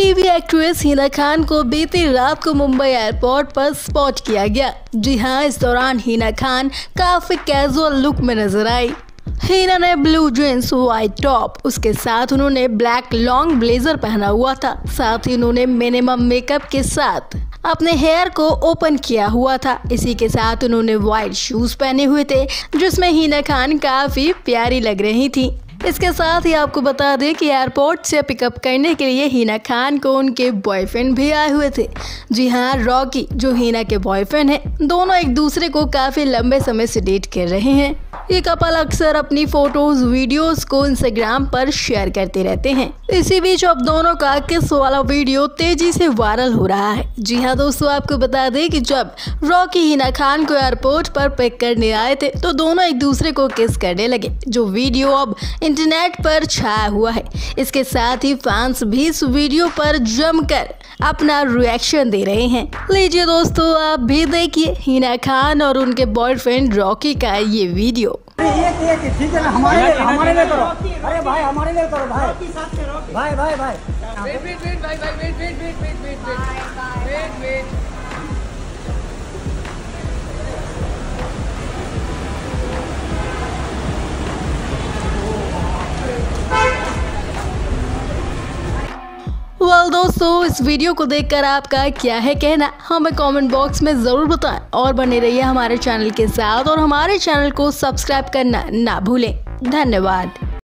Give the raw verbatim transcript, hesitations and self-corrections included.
TV actress Hina Khan को बीती रात को मुंबई एयरपोर्ट पर स्पॉट किया गया। जी हां, इस दौरान हिना खान काफी कैजुअल लुक में नजर आई। हिना ने ब्लू जींस, व्हाइट टॉप, उसके साथ उन्होंने ब्लैक लॉन्ग ब्लेजर पहना हुआ था। साथ ही उन्होंने मिनिमम मेकअप के साथ अपने हेयर को ओपन किया हुआ था। इसी के साथ उन्होंने व्हाइट शूज पहने हुए थे, जिसमें हिना खान काफी प्यारी लग रही थी। इसके साथ ही आपको बता दें कि एयरपोर्ट से पिकअप करने के लिए हिना खान को उनके बॉयफ्रेंड भी आए हुए थे। जी हाँ, रॉकी जो हिना के बॉयफ्रेंड हैं, दोनों एक दूसरे को काफी लंबे समय से डेट कर रहे हैं। ये कपल अक्सर अपनी फोटोज वीडियोस को इंस्टाग्राम पर शेयर करते रहते हैं। इसी बीच अब दोनों का किस वाला वीडियो तेजी से वायरल हो रहा है। जी हाँ दोस्तों, आपको बता दें कि जब रॉकी हिना खान को एयरपोर्ट पर पिक करने आए थे तो दोनों एक दूसरे को किस करने लगे, जो वीडियो अब इंटरनेट पर छाया हुआ है। इसके साथ ही फैंस भी इस वीडियो पर जमकर अपना रिएक्शन दे रहे हैं। लीजिए दोस्तों, आप भी देखिए हिना खान और उनके बॉयफ्रेंड रॉकी का ये वीडियो। ठीक है ना, हमारे लिए हमारे लिए करो। अरे भाई हमारे लिए करो भाई भाई भाई भाई वेट वेट वेट भाई भाई wait wait wait wait wait wait wait well दोस्तों, इस वीडियो को देखकर आपका क्या है कहना, हमें कमेंट बॉक्स में ज़रूर बताएं और बने रहिए हमारे चैनल के साथ और हमारे चैनल को सब्सक्राइब करना ना भूलें। धन्यवाद।